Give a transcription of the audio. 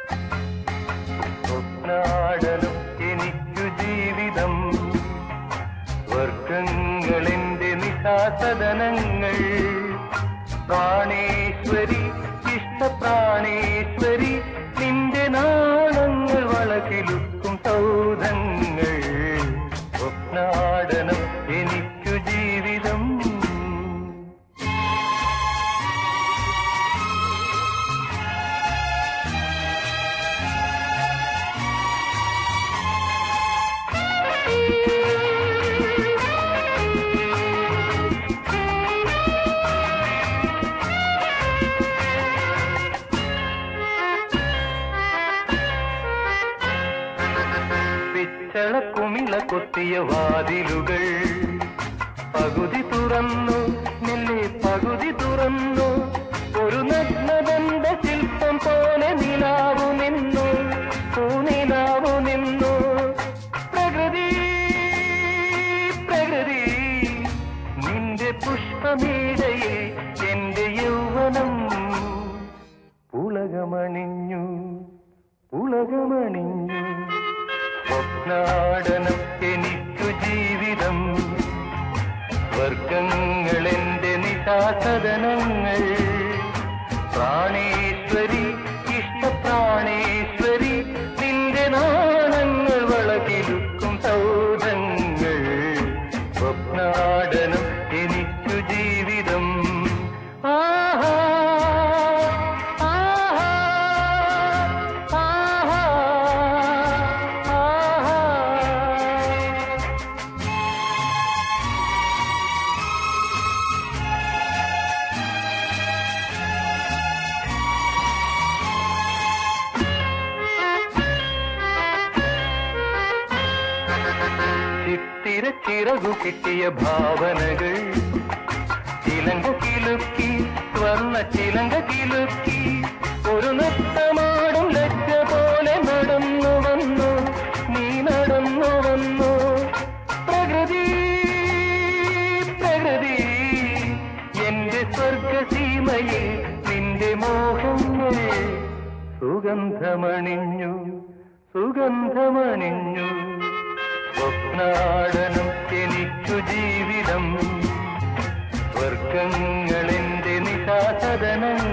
സ്വപ്നാടനം എനിക്കു ജീവിതം, സ്വർഗങ്ങളെന്റെ നിശാസദനങ്ങൾ. പ്രാണേശ്വരി ഇഷ്ടപ്രാണേശ്വരി, നിന്റെ നാളങ്ങൾ വളകിലുക്കും സൗധങ്ങൾ. സ്വപ്നാടനം എനിക്കു ജീവിതം. പിച്ചളക്കുമിള കൊത്തിയ വാതിലുകൾ പകുതി തുറന്നു, നിന്നെ പകുതി തുറന്നു. ഒരു നഗ്നബന്ധ ശില്പം പോലെ നിലാവു നിന്നു, പൂനിലാവു നിന്നു. പ്രകൃതി പ്രകൃതി നിന്റെ പുഷ്പമീടയിൽ എന്റെ യൗവനം പുളകമണിഞ്ഞു പുളകമണിഞ്ഞു. സ്വപ്നാടനം എനിക്കു ജീവിതം, സ്വർഗങ്ങളെന്റെ നിശാസദനങ്ങൾ. പ്രാണേശ്വരി ഇഷ്ടപ്രാണേശ്വരി, നിന്റെ നാണങ്ങൾ വളകിലുക്കും സൗധങ്ങൾ. സ്വപ്നാടനം എനിക്കു ജീവിതം. ആഹാ ചിറകു കിട്ടിയ ഭാവനകൾ ചിലങ്ക കിലുക്കി, സ്വർണ്ണ ചിലങ്ക കിലുക്കി. ഒരു നൃത്തമാടും ലജ്ജ പോലെ നടന്നു വന്നു, നീ നടന്നു വന്നു. പ്രകൃതി പ്രകൃതി എന്റെ സ്വർഗസീമയിൽ നിന്റെ മോഹങ്ങൾ സുഗന്ധമണിഞ്ഞു സുഗന്ധമണിഞ്ഞു. സ്വപ്നാടനം എനിക്കു ജീവിതം, സ്വർഗങ്ങളെന്റെ നിശാസദനം.